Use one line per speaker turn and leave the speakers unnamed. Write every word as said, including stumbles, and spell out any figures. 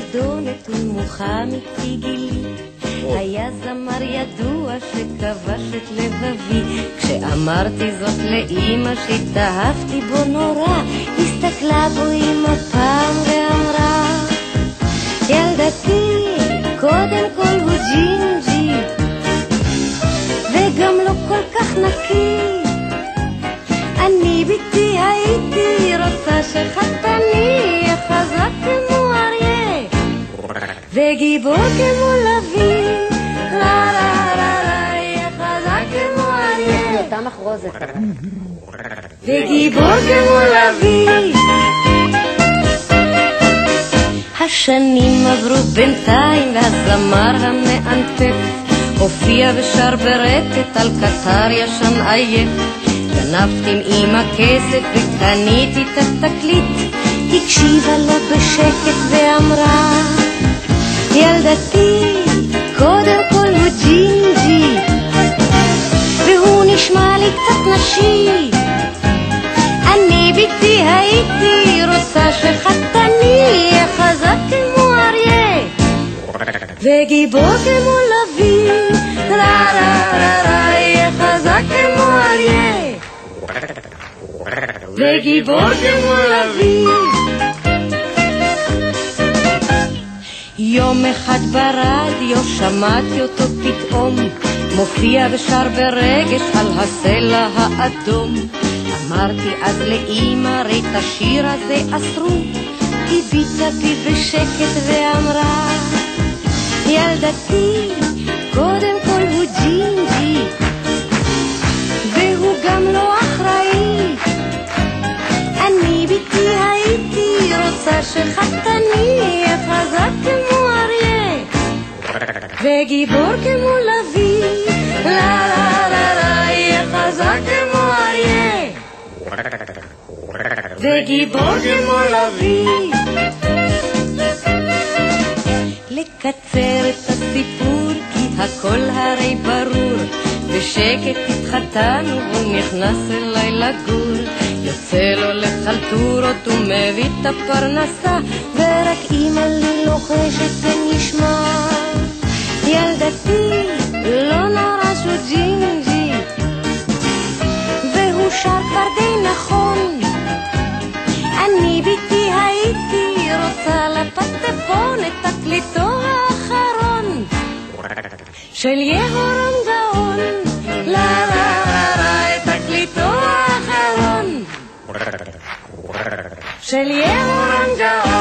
ילדונת ומוחמד גילי, היה זמר ידוע שכבש את לבבי. כשאמרתי זאת לאמא שהתאהבתי בו נורא, הסתכלה בו אמא פעם ואמרה, ילדתי, קודם כל הוא ג'ינג'י וגם לא כל כך נקי. אני ביתי הייתי רוצה שחתני יהיה חזק כמו אריה וגיבור כמו לוי, לה לה לה לה, יהיה חזק כמו אריה
אותה מחרוזת
וגיבור כמו לוי. השנים עברו בינתיים והזמר המאנטף הופיע ושר ברקת על קטר ישן עייף. גנבתי עם אמא כסף וקניתי את התקליט, הקשיבה לו בשקט ואמרה, ילדתי, קודם כל הוא ג'ינג'י והוא נשמע לי קצת נשי. אני ביתי הייתי רוצה שחתני יהיה חזק כמו אריה וגיבור כמו לוי, לה לה לה לה, יהיה חזק כמו אריה וגיבור כמו לוי. יום אחד ברדיו שמעתי אותו פתאום מופיע ושר ברגש על הסלע האדום. אמרתי אז לאמא, ראי את השיר הזה אסרו. היא ביטה בי בשקט ואמרה, ילדתי, קודם כל הוא ג'ינג'י והוא גם לא אחראי. אני ביתי הייתי רוצה שחתני יהיה חזק כמו אריה וגיבור כמו לוי, לה לה לה לה, יהיה חזק כמו אריה וגיבור כמו לוי. לקצר את הסיפור כי הכל הרי ברור, בשקט התחתנו והוא נכנס אליי לגור. יוצא לו לחלטורות ומביא את הפרנסה ורק אמא לי לוחשת ונשמע, ילדתי, לא נורא שהוא ג'ינג'י והוא שר כבר די נכון. אני ביתי הייתי רוצה לפטפון את תקליטו האחרון של יהורם גאון, לה לה לה לה, את תקליטו האחרון של יהורם גאון.